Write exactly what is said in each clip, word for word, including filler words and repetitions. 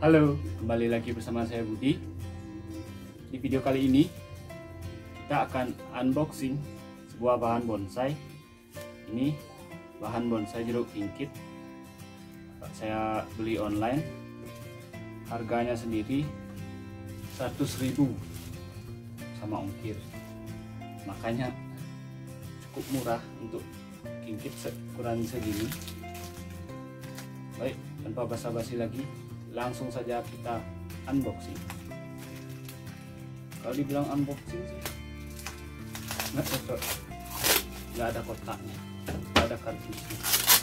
Halo, kembali lagi bersama saya Budi. Di video kali ini kita akan unboxing sebuah bahan bonsai. Ini bahan bonsai jeruk pingkit. Saya beli online. Harganya sendiri seratus ribu sama ongkir. Makanya cukup murah untuk pingkit ukuran segini. Baik, tanpa basa-basi lagi, langsung saja kita unboxing. Kalau dibilang unboxing sih nggak cocok, nggak ada kotaknya, nggak ada kardusnya.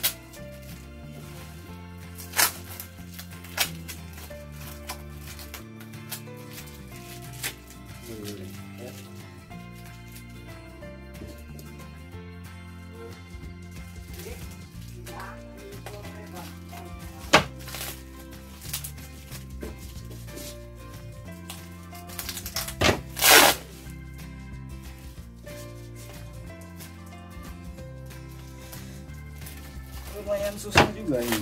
Boleh ya. Lumayan susah juga ini.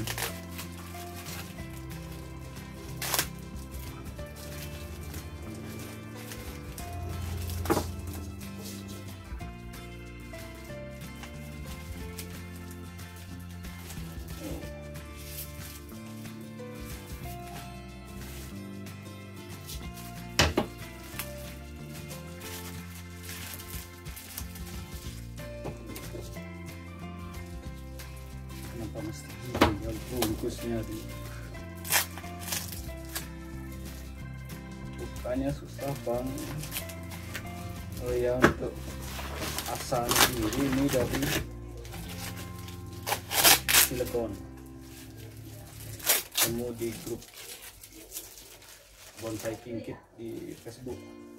Kenapa mesti tinggal bungkusnya di bukanya susah banget. Oh ya, untuk asalnya sendiri ini dari silikon. Temu di grup bonsai pingkit di Facebook.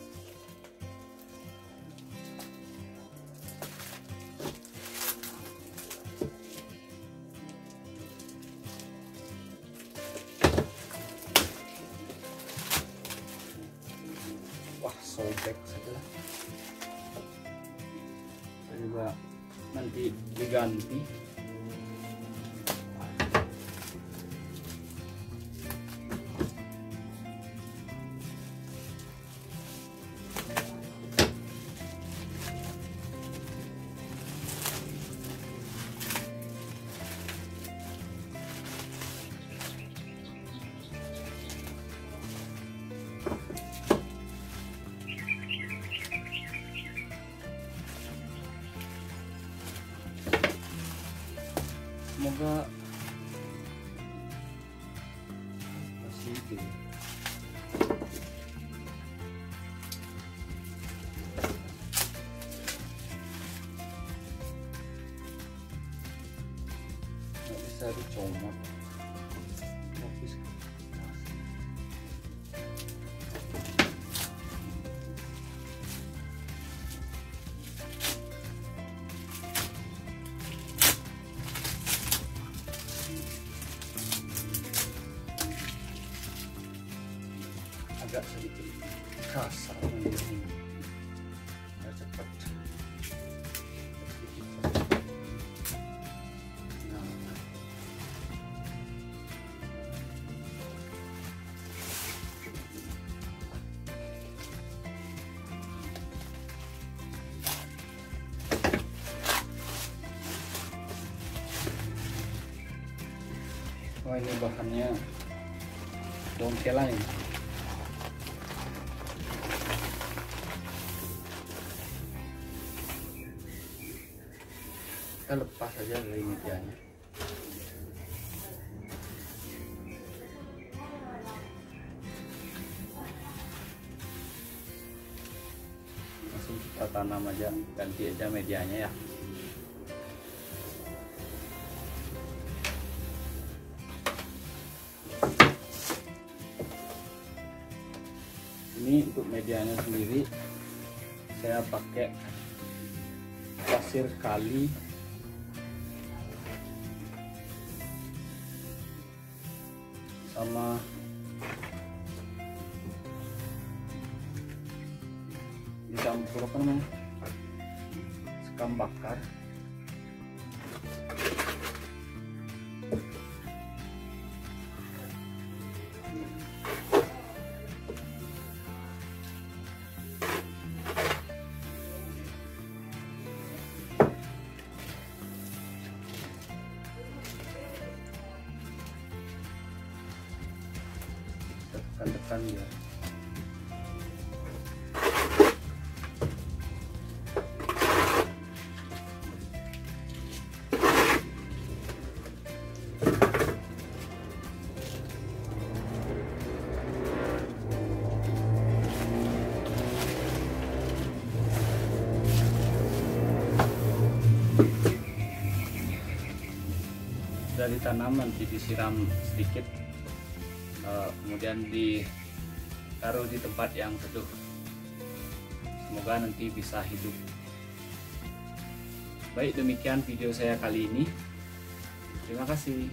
Sobek saja, juga nanti diganti. Semoga masih itu. Nggak bisa dicomot. Agak sedikit kasar ini, nggak cepat. Nah, oh ini bahannya dongkelan ini. Kita lepas saja dari medianya. Langsung kita tanam aja, ganti aja medianya ya. Ini untuk medianya sendiri saya pakai pasir kali sama dicampur apa namanya, sekam bakar. tekan-tekan dia. Sudah ditanam, nanti disiram sedikit, uh, kemudian ditaruh di tempat yang teduh. Semoga nanti bisa hidup. Baik, demikian video saya kali ini. Terima kasih.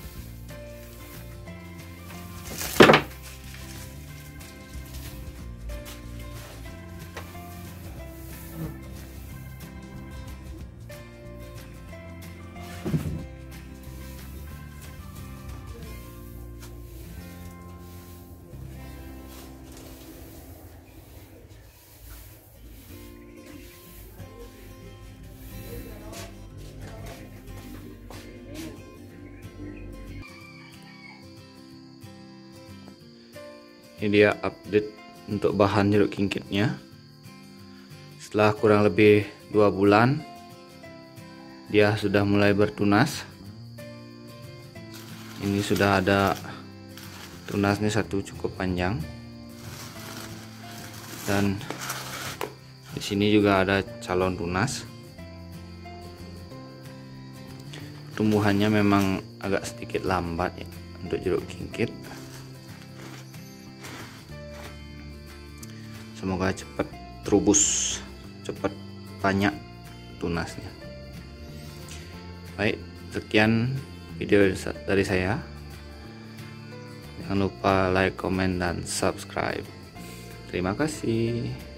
Ini dia update untuk bahan jeruk kingkitnya. Setelah kurang lebih dua bulan, dia sudah mulai bertunas. Ini sudah ada tunasnya satu cukup panjang, dan di sini juga ada calon tunas. Tumbuhannya memang agak sedikit lambat ya untuk jeruk kingkit. Semoga cepat terubus, cepat banyak tunasnya. Baik, sekian video dari saya. Jangan lupa like, comment, dan subscribe. Terima kasih.